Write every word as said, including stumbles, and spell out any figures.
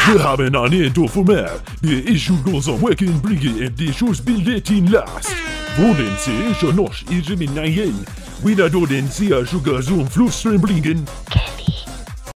We haben un document. De issue goes on working bringen en de choses bildetin last. Wonen ze, zo nog is hem in naaien. We dat door den zee, zo gaan zo'n vloedstream brengen.